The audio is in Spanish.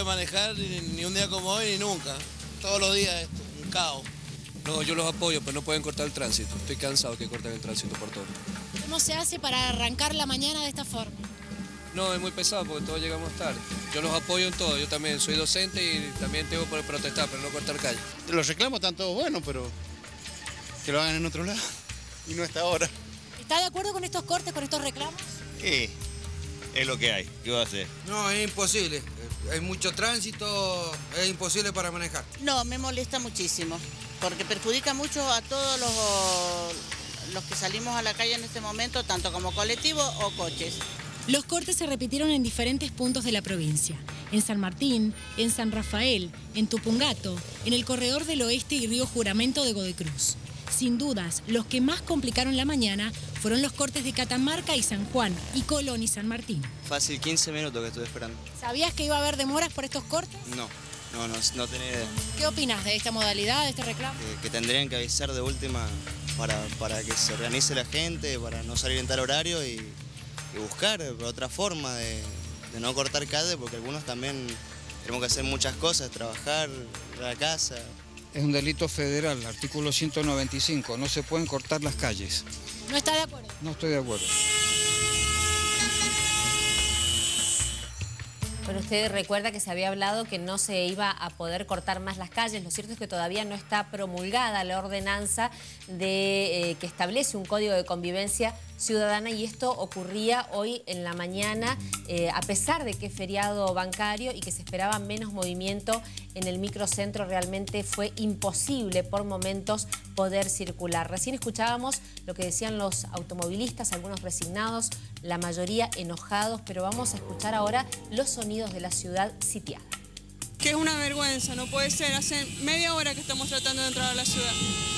manejar ni un día como hoy ni nunca. Todos los días esto, un caos. No, yo los apoyo, pero no pueden cortar el tránsito. Estoy cansado que corten el tránsito por todo. ¿Cómo se hace para arrancar la mañana de esta forma? No, es muy pesado porque todos llegamos tarde. Yo los apoyo en todo. Yo también soy docente y también tengo por protestar, pero no cortar calle. Los reclamos están todos buenos, pero que lo hagan en otro lado y no a esta hora. ¿Está de acuerdo con estos cortes, con estos reclamos? Sí, es lo que hay. ¿Qué va a hacer? No, es imposible. Hay mucho tránsito, es imposible para manejar. No, me molesta muchísimo, porque perjudica mucho a todos los que salimos a la calle en este momento, tanto como colectivos o coches. Los cortes se repitieron en diferentes puntos de la provincia. En San Martín, en San Rafael, en Tupungato, en el Corredor del Oeste y Río Juramento de Godecruz. Sin dudas, los que más complicaron la mañana fueron los cortes de Catamarca y San Juan, y Colón y San Martín. Fácil 15 minutos que estuve esperando. ¿Sabías que iba a haber demoras por estos cortes? No tenía idea. ¿Qué opinas de esta modalidad, de este reclamo? Que tendrían que avisar de última para que se organice la gente, para no salir en tal horario y buscar otra forma de no cortar calle, porque algunos también tenemos que hacer muchas cosas, trabajar, ir a la casa. Es un delito federal, artículo 195, no se pueden cortar las calles. ¿No está de acuerdo? No estoy de acuerdo. Bueno, usted recuerda que se había hablado que no se iba a poder cortar más las calles. Lo cierto es que todavía no está promulgada la ordenanza que establece un código de convivencia ciudadana, y esto ocurría hoy en la mañana, a pesar de que es feriado bancario y que se esperaba menos movimiento en el microcentro. Realmente fue imposible por momentos poder circular. Recién escuchábamos lo que decían los automovilistas, algunos resignados, la mayoría enojados, pero vamos a escuchar ahora los sonidos de la ciudad sitiada. Que es una vergüenza, no puede ser. Hace media hora que estamos tratando de entrar a la ciudad.